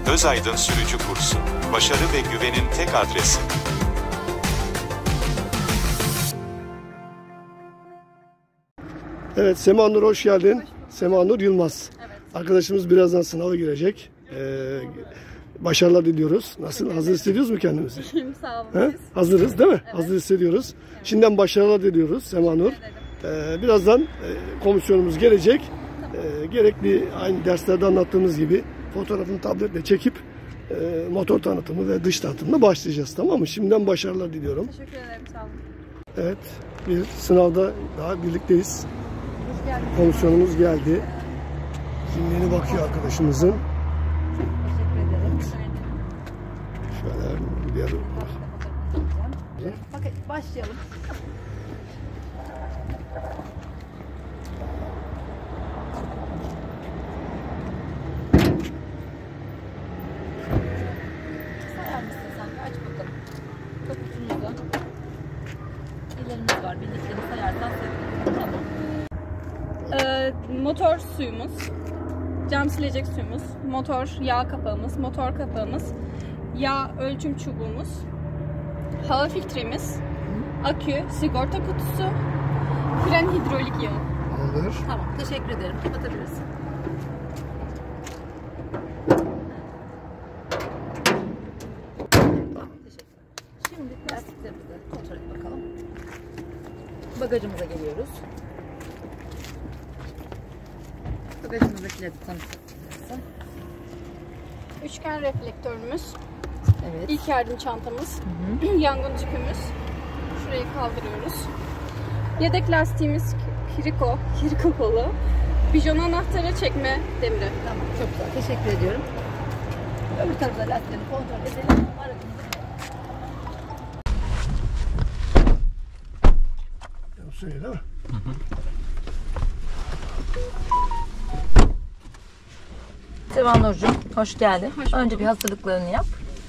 Özaydın Sürücü Kursu. Başarı ve güvenin tek adresi. Evet, Sema Nur hoş geldin. Hoş Sema Nur Yılmaz. Evet. Arkadaşımız birazdan sınava girecek. Başarılar diliyoruz. Nasıl? Hazır hissediyoruz mu kendimizi? Sağ olun. He? Hazırız değil mi? Evet. Hazır hissediyoruz. Şimdiden başarılar diliyoruz Sema Nur. Birazdan komisyonumuz gelecek. Gerekli aynı derslerde anlattığımız gibi fotoğrafını tabletle çekip motor tanıtımı ve dış tanıtımına başlayacağız, tamam mı? Şimdiden başarılar diliyorum. Teşekkür ederim. Sağ olun. Evet, bir sınavda daha birlikteyiz. Hoş geldiniz. Komisyonumuz geldi. Kimliğine bakıyor arkadaşımızın. Teşekkür ederim. Şöyle bir yer. Bakın başlayalım. Sayar mısın sen? Aç bakalım. Kaputumuzu. İlerimiz var. Bildiklerini sayarsan sevinirim. Tamam. Motor suyumuz. Cam silecek suyumuz. Motor yağ kapağımız. Motor kapağımız. Yağ ölçüm çubuğumuz. Hava filtremiz. Akü. Sigorta kutusu. Fren hidrolik yağı. Olur. Tamam. Teşekkür ederim. Kapatabilirsin. Şimdi lastiklerimizi kontrol et bakalım. Bagajımıza geliyoruz. Bagajımızdakileri tanıtabilirsin. Üçgen reflektörümüz. Evet. İlk yardım çantamız. Yangın cipimiz. Şurayı kaldırıyoruz. Yedek lastiğimiz Kiriko kolu. Bijon anahtarı, çekme demiri. Tamam, çok güzel. Teşekkür ediyorum. Öbür tarafta lastiklerini kontrol edelim. Aracımızı Söyle değil mi? Sevan Nurcuğum, hoş geldin. Hoş bulduk. Önce bir hazırlıklarını yap.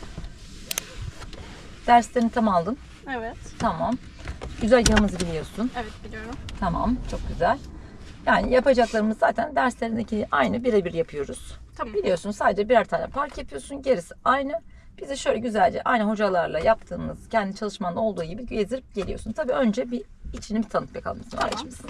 Derslerini tam aldın. Evet. Tamam. Güzergahımızı biliyorsun. Evet, biliyorum. Tamam, çok güzel. Yani yapacaklarımız zaten derslerindeki aynı, birebir yapıyoruz. Tamam. Biliyorsun, sadece birer tane park yapıyorsun, gerisi aynı. Bizi şöyle güzelce aynı hocalarla yaptığımız, kendi çalışmanda olduğu gibi gezdirip geliyorsun. Tabii önce bir içini bir tanıt bakalım bizim aracımızın.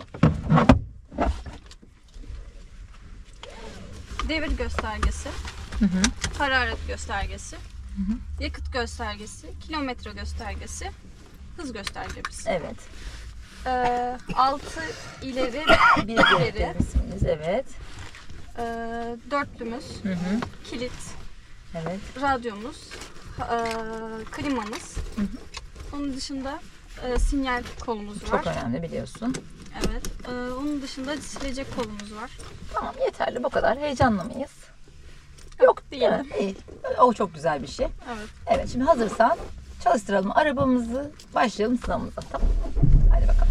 Devir göstergesi. Hararet göstergesi. Yakıt göstergesi. Kilometre göstergesi. Hız göstergesi. Evet. 6 ileri, Bir geri. direktörümüz, evet. Dörtlümüz. Kilit. Evet. Radyomuz. Klimamız. Onun dışında sinyal kolumuz var. Çok önemli, biliyorsun. Evet. Onun dışında silecek kolumuz var. Tamam, yeterli, bu kadar. Heyecanlı mıyız? Yok değil. Evet, iyi. O çok güzel bir şey. Evet. Evet, şimdi hazırsan çalıştıralım arabamızı, başlayalım sınavımıza. Tamam. Hadi bakalım.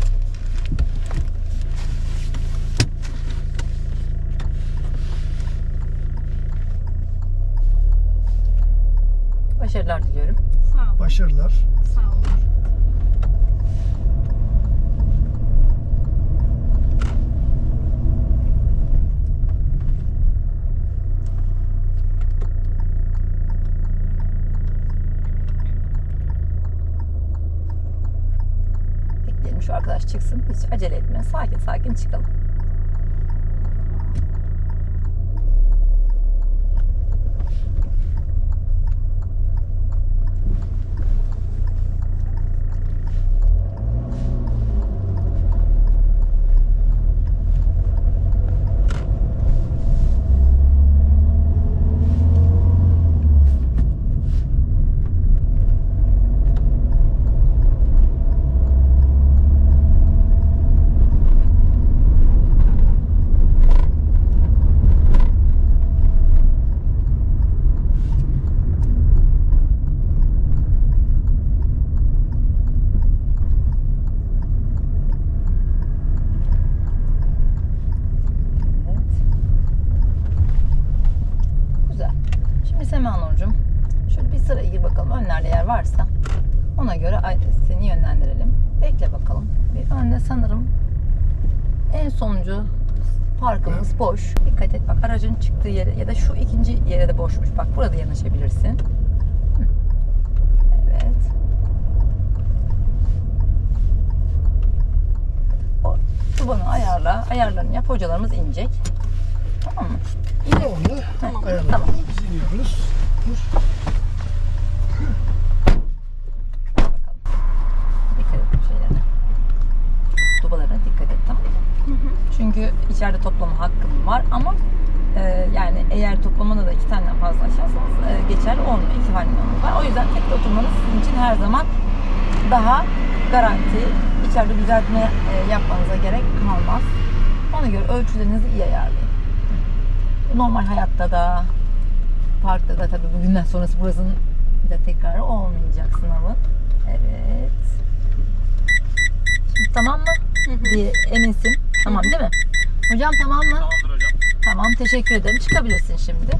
Başarılar diliyorum. Sağ olun. Başarılar. Sağ olun. Bekleyelim şu arkadaş çıksın. Hiç acele etme. Sakin sakin çıkalım. varsa ona göre seni yönlendirelim. Bekle bakalım. Bir önde sanırım en sonuncu Parkımız boş. Dikkat et bak, aracın çıktığı yere ya da şu ikinci yere de boşmuş. Bak burada yanaşabilirsin. Hı. Evet. O tubanı ayarla. Ayarlarını yap. Hocalarımız inecek. Tamam mı? Tamam mı? Tamam. Ayarladık. Biz iniyoruz. Dur. Dikkat et bu şeylerine. Tubalarına dikkat et, tamam mı? Çünkü içeride toplama hakkın var ama yani eğer toplamada da 2 taneden fazla aşarsanız geçerli olmuyor. 2 halinimiz var. O yüzden tek oturmanız sizin için her zaman daha garanti. İçeride düzeltme yapmanıza gerek kalmaz. Ona göre ölçülerinizi iyi ayarlayın. Normal hayatta da, parkta da tabii bugünden sonrası burasının bir de tekrarı olmayacak sınavın. Evet. Şimdi tamam mı? Diye eminsin. Tamam değil mi? Hocam tamam mı? Tamamdır hocam. Tamam, teşekkür ederim. Çıkabilirsin şimdi.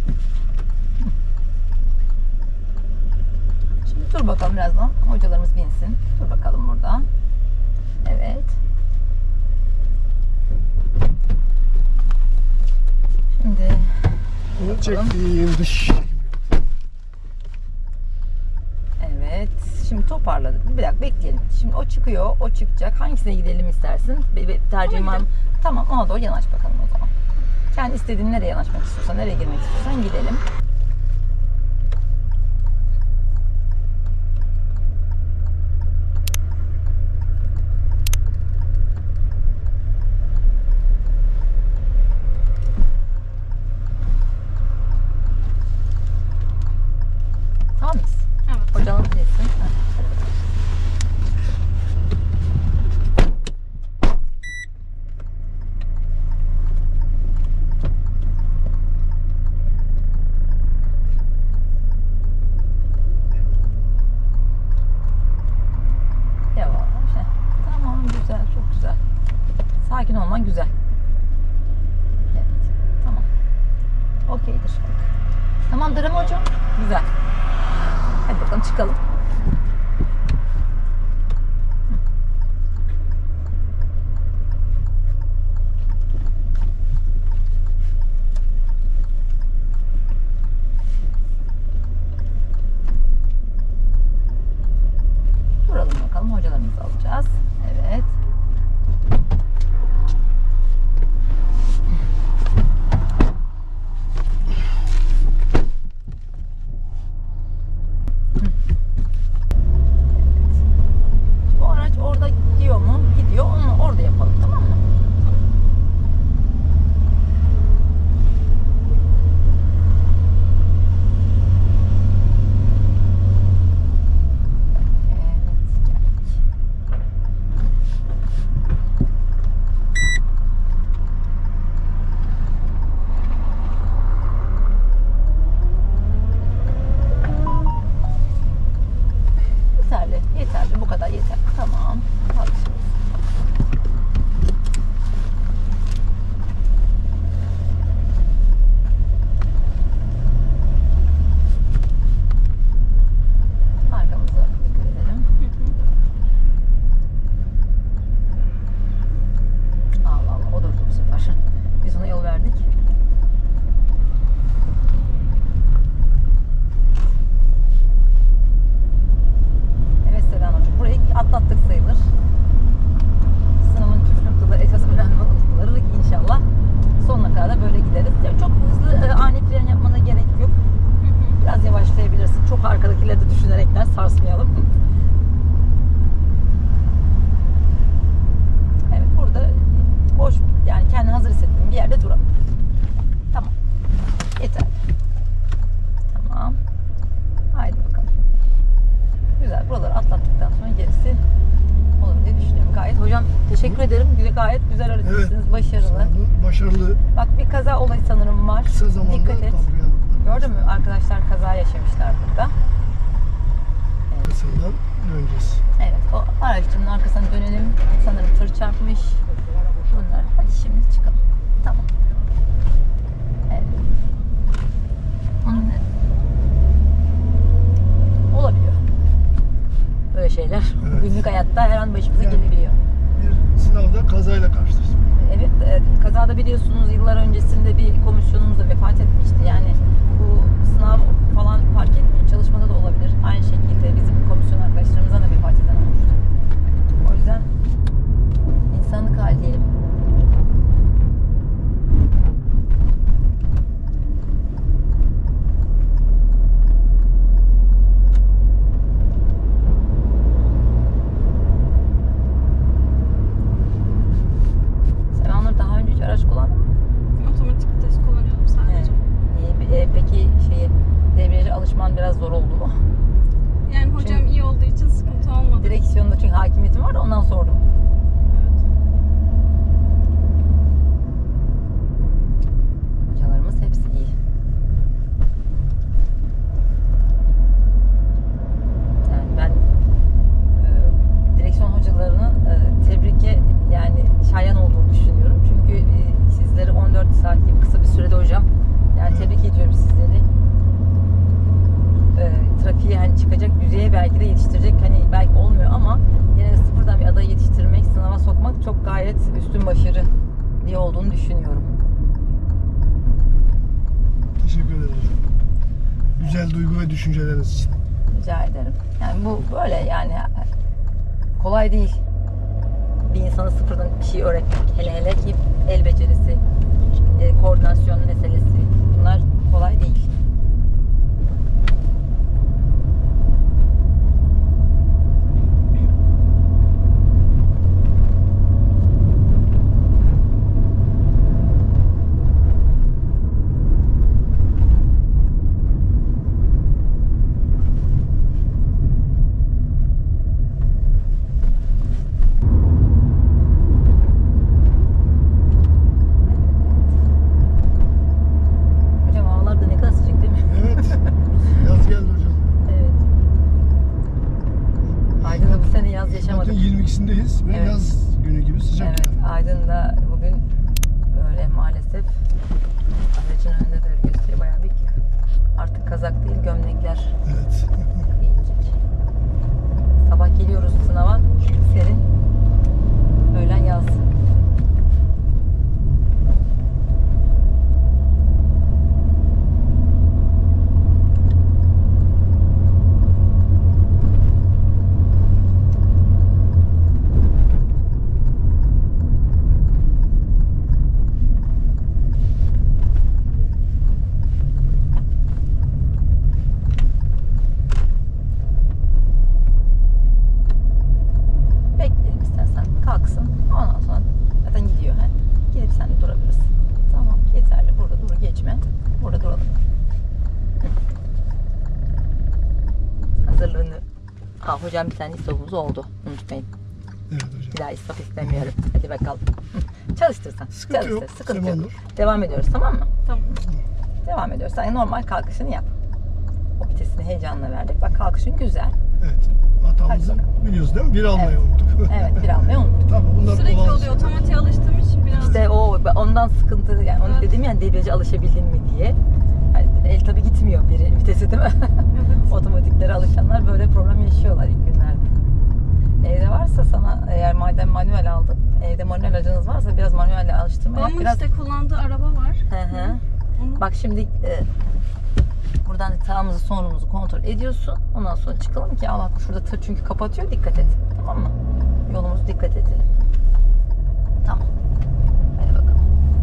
Şimdi dur bakalım birazdan. Hocalarımız binsin. Dur bakalım burada. Evet. Şimdi Bunu çektiğim dış. evet. Şimdi toparladık. Bir dakika bekleyelim. Şimdi o çıkıyor, o çıkacak. Hangisine gidelim istersin? Bir tercihin var mı? Tamam, ona doğru yanaş bakalım o zaman. Kendi istediğin nereye yanaşmak istiyorsan, nereye girmek istiyorsan gidelim. Tamam mıyız? Evet. Hocanın bilsin. Hadi bakalım. Yavaş. Heh. Tamam, güzel, çok güzel. Sakin olman güzel. Evet, tamam. Okeydir. Tamamdır ama hocam. Güzel. Hadi bakalım çıkalım. Duralım bakalım, hocalarımızı alacağız. Evet. Bu araç orada gidiyor mu? Gidiyor. Onu orada yapalım, tamam mı? Evet, geldik. Yeterli, yeterli. Bu kadar yeter. Tamam. Hadi. Arkamıza dikkat edelim. Allah Allah, o durdu bu sefer. Biz ona yol verdik. Evet Selen Hocam, burayı atlattık sayılır. Sınavın püf noktaları, esas önemli noktaları inşallah sonuna kadar da böyle gideriz. Yani çok hızlı ani fren yapmana gerek yok. Biraz yavaşlayabilirsin. Çok arkadakileri de düşünerekten sarsmayalım. Evet, burada boş, yani kendini hazır hissettiğin bir yerde duralım. Tamam. Yeter. Tamam. Haydi bakalım. Güzel. Buraları atlattıktan sonra gerisi olur diye düşünüyorum. Gayet hocam, teşekkür ederim. Gayet güzel öğretmişsiniz. Başarılı. Başarılı. Bak, bir kaza olayı sanırım var. Kısa zamanda Dikkat et. kavrayan Gördün mü? Arkadaşlar kaza yaşamışlar burada. kısımdan döneceğiz. Evet, o araçların arkasına dönelim. Sanırım tır çarpmış. Bunlar. Hadi şimdi çıkalım. Tamam. Evet. Onun olabiliyor. Böyle şeyler Evet. günlük hayatta her an başımıza gelebiliyor. Bir sınavda kazayla karşılaştık. Evet, kazada biliyorsunuz yıllar öncesinde bir komisyonumuz da vefat etmişti. Yani bu sınav falan fark etmiyor. Çalışmada da olabilir. Aynı şekilde bizim komisyon arkadaşlarımızdan da vefat eden olmuştu. O yüzden insanlık hali diyelim. Daha önce hiç araç kullandın mı? Otomatik vites kullanıyordum sadece. Peki debriyaja alışman biraz zor oldu mu? Yani hocam Çünkü- iyi olduğu için sıkıntı olmadı. Direksiyonda çünkü hakimiyetim var da ondan sordum. Evet. Hocalarımız hepsi iyi. Yani ben direksiyon hocalarının tebrike yani şayan olduğunu düşünüyorum. Çünkü sizleri 14 saat gibi kısa bir sürede hocam. Yani tebrik ediyorum sizleri. Trafiğe hani çıkacak düzeye belki de yetiştirecek hani belki olmuyor ama yine de sıfırdan bir adayı yetiştirmek, sınava sokmak çok gayet üstün başarı diye olduğunu düşünüyorum. Teşekkür ederim hocam. Güzel duygu ve düşünceleriniz için. Rica ederim. Yani bu böyle yani kolay değil. Bir insana sıfırdan bir şey öğretmek. Hele ki el becerisi, koordinasyon meselesi. Bunlar kolay değil. Hocam havalar da ne kadar sıcak değil mi? Evet. Yaz geldi hocam. Evet. Aydın'da bu sene yaz Bugün yaşamadık. 22'sindeyiz ve Evet. yaz günü gibi sıcak. Evet, Aydın'da bugün böyle maalesef aracın önünde de gösteriyor bayağı bir ki. Artık kazak değil gömlekler Evet. giyilecek. Sabah geliyoruz sınava serin, öğlen yaz. Bekleyelim istersen kalksın. Ondan sonra zaten gidiyor. Hani gelip sen de durabilirsin. Tamam yeterli. Burada dur geçme. Burada duralım. Hazırlığını. Hocam bir tane istopumuz oldu. Unutmayın. Evet hocam. Bir daha istop istemiyorum. Hadi bakalım. Çalıştırsan. Sıkıntı yok. Sıkıntı Tamam yok. olur. Devam ediyoruz tamam mı? Tamam. Devam ediyoruz. Sen normal kalkışını yap. O vitesini heyecanla verdik. Bak kalkışın güzel. Evet. Hatamızı Hadi biliyoruz değil mi? Bir almayı Evet. unuttuk. Evet bir almayı unuttuk. Tamam bunlar Sürekli olan- oluyor. Otomatiğe alıştığım için biraz. İşte ondan sıkıntı yani onu Evet. dedim ya debriyaja alışabildin mi diye. Yani el tabii gitmiyor bir vitesi değil mi? Evet. Otomatiklere alışanlar böyle problem yaşıyorlar ilk günlerde. Evde varsa sana eğer madem manuel aldın, evde manuel aracınız varsa biraz manuelle alıştırma yap. Babamın Biraz... işte kullandığı araba var. Hı hı. Onu Bak şimdi buradan sağımızı solumuzu kontrol ediyorsun. Ondan sonra çıkalım ki Allah şurada tır çünkü kapatıyor dikkat et. Tamam mı? Yolumuzu dikkat edelim. Tamam. Hadi bakalım.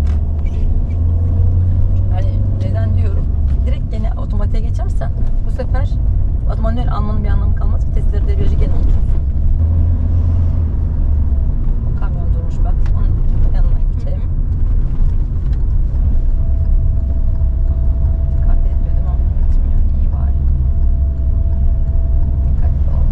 Hani neden diyorum? Direkt gene otomatiğe geçersen bu sefer manuel almanın bir anlamı kalmaz. Vitesleri debriyajı gene unutursun. Kamyon durmuş bak. Onun yanından geçelim. Dikkat etmiyor değil mi? Etmiyor. İyi bari. Dikkatli ol.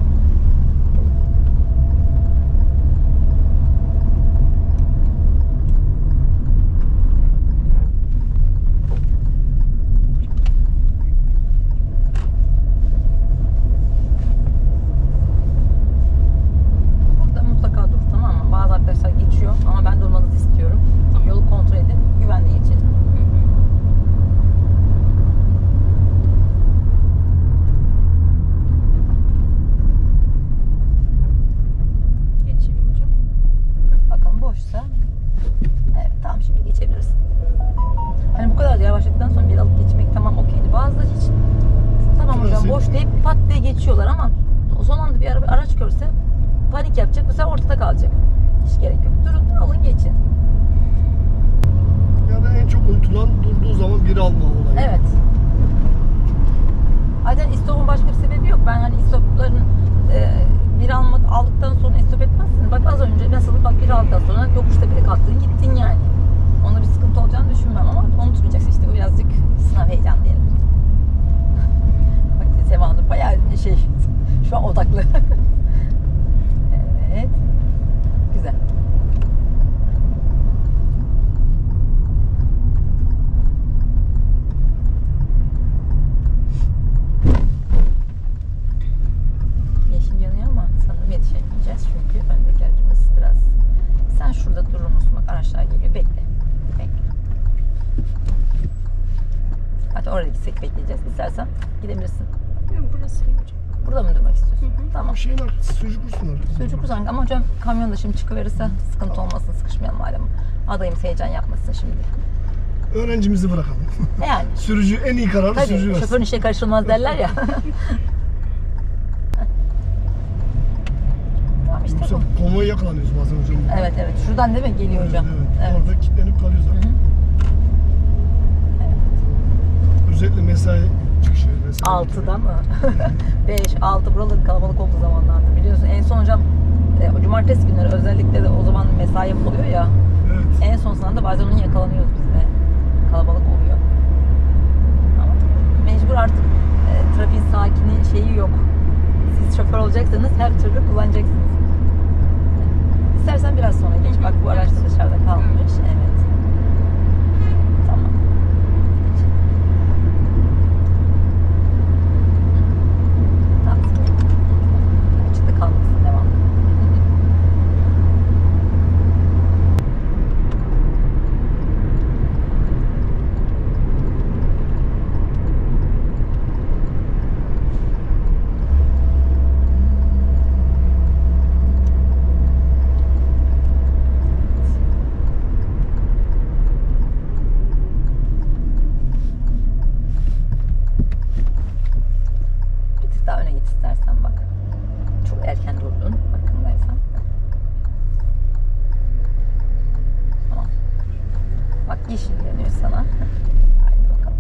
Evet. Zaten istopun başka bir sebebi yok. Ben hani istopların bir aldıktan sonra istop etmezsin. Bak az önce nasıl bak bir aldıktan sonra yokuşta bile kalktın gittin yani. Onda bir sıkıntı olacağını düşünmem ama unutmayacaksın işte, bu birazcık sınav heyecan diyelim. Bak Sema Hanım bayağı şu an odaklı. Evet. Güzel. Yeşil yanıyor ama sanırım yetişemeyeceğiz çünkü öndeki aracımız biraz... Sen şurada durur musun? Bak araçlar geliyor. Bekle. Bekle. Hadi oraya gitsek bekleyeceğiz. İstersen gidebilirsin. Yok, burası iyi hocam. Burada mı durmak istiyorsun? Tamam. Şeyin arkası, sürücü kursunlar. Sürücü kursan ama hocam kamyonda şimdi çıkıverirse sıkıntı olmasın, sıkışmayalım madem. Adayımız heyecan yapmasın şimdi. Öğrencimizi bırakalım. Yani. Sürücü en iyi kararı Tabii, sürücü versin. şoförün işe karışılmaz derler ya. Tamam işte Yoksa bu. konvoya yakalanıyoruz bazen hocam. Evet evet. Şuradan değil mi geliyor hocam? Evet. Orada kilitlenip kalıyoruz Hı zaten. hı. Özellikle mesai çıkışı. Mesai 6'da mı? 5, 6 buraları kalabalık olduğu zamanlarda. Biliyorsun en son hocam cumartesi günleri özellikle de o zaman mesai oluyor ya. Evet. En son sınavda bazen onu yakalanıyoruz biz de. Kalabalık oluyor. Ama mecbur artık trafiğin sakini şeyi yok. Siz şoför olacaksanız her türlü kullanacaksınız. İstersen biraz sonra geç. Bak bu araç da dışarıda kalmış. Evet. Tamam. Tamam. Açıkta kalmasın. Devam. Bir tık daha öne git istersen bak. Çok erken durdun. Bakımdaysan. Tamam. Bak yeşil yanıyor sana. Haydi bakalım.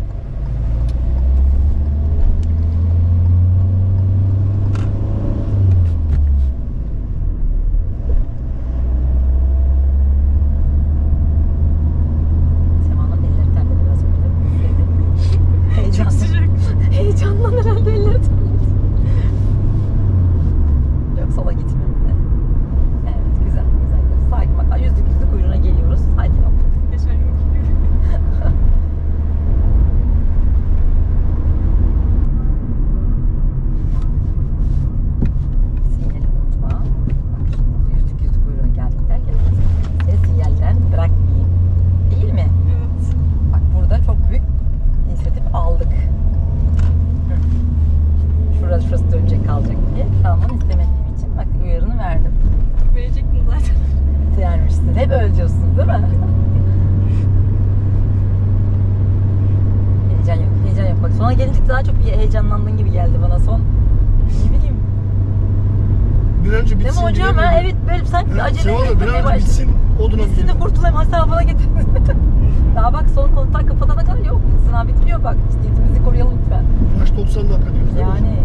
Sema'nın elleri terledi biraz önce. Heyecanlı. Heyecandan herhalde elleri terledi. Yok sola gitmiyor. Evet güzel güzel. Sakin bak. Yüzlük kuyruğuna geliyoruz. Sakin ol. Geçen gün Sinyali unutma. Bak şimdi yüzlük kuyruğuna geldik derken seni sinyalden bırakmayayım. Değil mi? evet. Bak burada çok büyük inisiyatif aldık. Hı. Şurası dönecek kalacak diye. Kalmanı istemediğim için bak uyarını verdim. Verecektim zaten. Vermişsin. Hep öyle diyorsun değil mi? Heyecan yok. Heyecan yok. Bak sona gelince daha çok bir heyecanlandığın gibi geldi bana son. Ne bileyim. Bir an önce Değil bitsin. mi hocam? gidelim. Ha, evet böyle sanki bir acele Sevada bir etmeye an önce başladı. bitsin. Oduna Bitsin de gidelim. kurtulayım hesabına getir. Daha bak son kontak kapatana kadar yok. Sınav bitmiyor bak. Ciddiyetimizi koruyalım lütfen. Kaç 90 dakika diyoruz değil mi? Yani.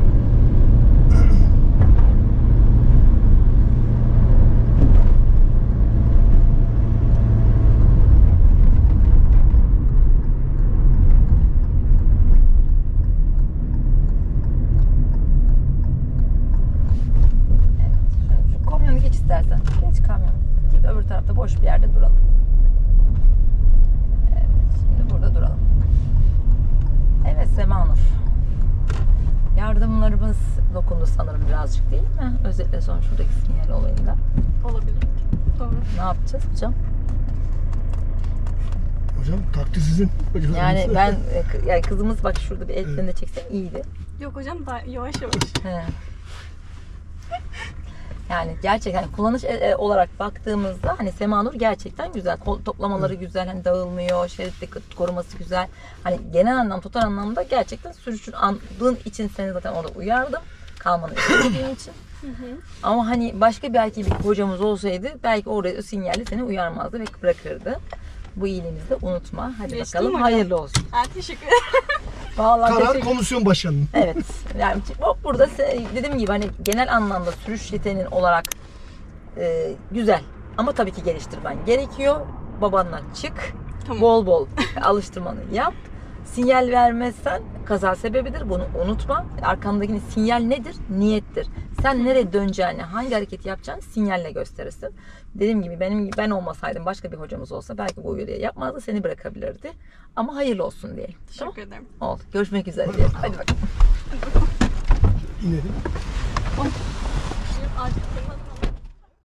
Evet. Şu kamyonu geç istersen. Geç kamyonu. Git öbür tarafta boş bir yerde duralım. Evet. Şimdi burada duralım. Evet Sema Nur. Yardımlarımız dokundu sanırım birazcık değil mi? Özellikle son şuradaki sinyal olayında. Olabilir. Doğru. Ne yapacağız hocam? Hocam takdir sizin. Yani ben yani kızımız bak şurada bir el freni çeksem iyiydi. Yok hocam, daha yavaş yavaş. He. Yani gerçekten kullanış olarak baktığımızda hani Sema Nur gerçekten güzel. Toplamaları güzel, hani dağılmıyor, şerit koruması güzel. Hani genel anlamda, total anlamda gerçekten sürüşün andığın için seni zaten orada uyardım. Kalmanı istediğim için. Ama hani başka belki bir hocamız olsaydı belki orada o sinyali seni uyarmazdı ve bırakırdı. Bu iyiliğimizi de unutma. Hadi Geçtim bakalım hocam. hayırlı olsun. Teşekkür ederim. Vallahi Karar teşekkür- komisyon başkanının. Evet. Yani burada dediğim gibi hani genel anlamda sürüş yeteneğin olarak güzel. Ama tabii ki geliştirmen gerekiyor. Babanla çık. Tamam. Bol bol alıştırmanı yap. Sinyal vermezsen kaza sebebidir. Bunu unutma. Arkandaki sinyal nedir? Niyettir. Sen nereye döneceğini, hangi hareketi yapacağını sinyalle gösterirsin. Dediğim gibi ben olmasaydım başka bir hocamız olsa belki bu uyarıyı yapmazdı. Seni bırakabilirdi. Ama hayırlı olsun diyelim. Tamam? Teşekkür ederim. Oldu. Görüşmek üzere diyelim. Hadi bakalım. İnelim. Acıktım.